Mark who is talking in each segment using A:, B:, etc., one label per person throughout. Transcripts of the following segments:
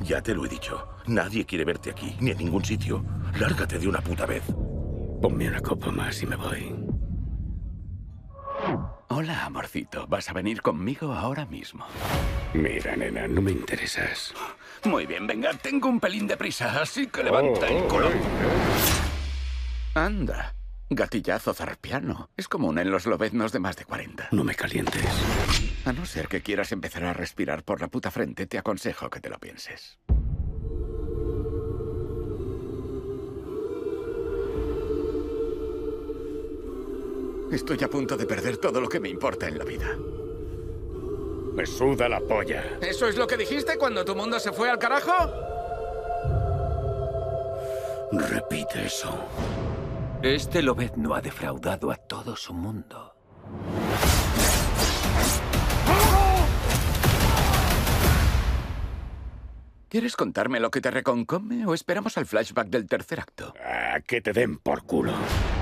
A: Ya te lo he dicho. Nadie quiere verte aquí, ni en ningún sitio. Lárgate de una puta vez.
B: Ponme una copa más y me voy.
C: Hola, amorcito. ¿Vas a venir conmigo ahora mismo?
B: Mira, nena, no me interesas.
C: Muy bien, venga, tengo un pelín de prisa, así que levanta el culo. Anda, gatillazo zarpiano. Es común en los lobeznos de más de 40.
B: No me calientes.
C: A no ser que quieras empezar a respirar por la puta frente, te aconsejo que te lo pienses. Estoy a punto de perder todo lo que me importa en la vida.
B: Me suda la polla.
C: ¿Eso es lo que dijiste cuando tu mundo se fue al carajo?
B: Repite eso.
D: Este lobezno ha defraudado a todo su mundo.
C: ¿Quieres contarme lo que te reconcome o esperamos al flashback del tercer acto?
B: Ah, que te den por culo.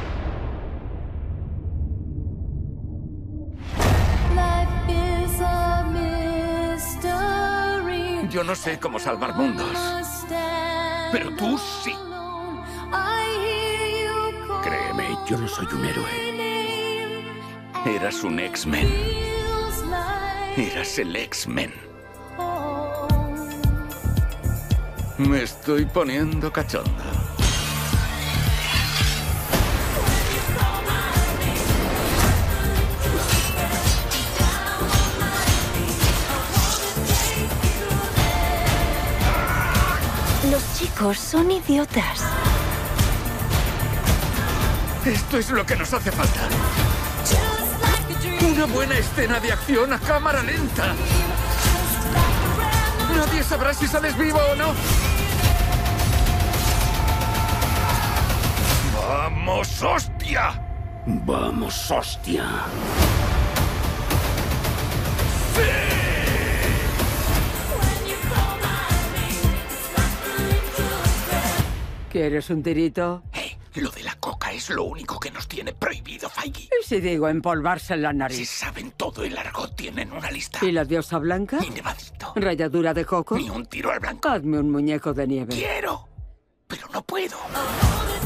C: Yo no sé cómo salvar mundos, pero tú sí.
B: Créeme, yo no soy un héroe.
C: Eras un X-Men. Eras el X-Men. Me estoy poniendo cachondo.
E: Los chicos son idiotas.
C: Esto es lo que nos hace falta. Una buena escena de acción a cámara lenta. Nadie sabrá si sales vivo o no.
A: ¡Vamos, hostia!
B: Vamos, hostia.
F: ¿Quieres un tirito?
C: Lo de la coca es lo único que nos tiene prohibido, Feige.
F: ¿Y si digo empolvarse en la
C: Si
F: nariz?
C: saben todo el argot, tienen una lista.
F: ¿Y la diosa blanca?
C: Ni nevadito.
F: ¿Ralladura de coco?
C: Ni un tiro al blanco.
F: Hazme un muñeco de nieve.
C: Quiero, pero no puedo.